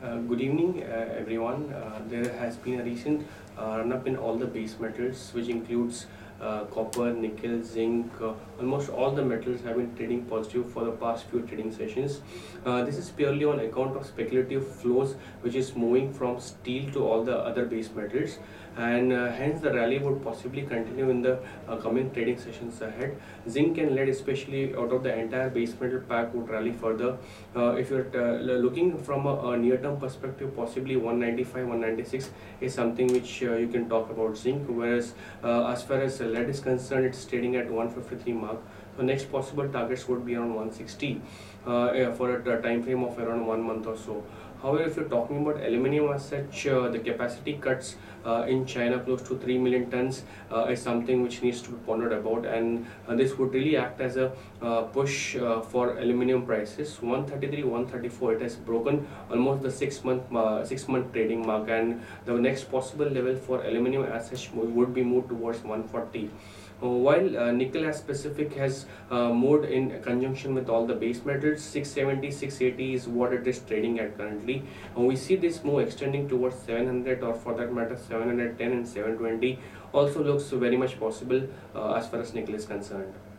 Good evening, everyone. There has been a recent run-up in all the base metals, which includes copper, nickel, zinc. Almost all the metals have been trading positive for the past few trading sessions. This is purely on account of speculative flows, which is moving from steel to all the other base metals, and hence the rally would possibly continue in the coming trading sessions ahead. Zinc and lead, especially out of the entire base metal pack, would rally further. If you're looking from a near-term perspective, possibly 195, 196 is something which you can talk about zinc. Whereas as far as lead is concerned, it's trading at 153 mark. So next possible targets would be around 160 for a time frame of around 1 month or so. However, if you're talking about aluminium as such, the capacity cuts in China close to 3 million tons is something which needs to be pondered about, and this would really act as a push for aluminium prices. 133, 134, it has broken almost the 6 month trading mark, and the next possible level for aluminium as such would be moved towards 140. While nickel as specific has moved in conjunction with all the base metals, 670, 680 is what it is trading at currently. We see this move extending towards 700, or for that matter 710 and 720 also looks very much possible as far as nickel is concerned.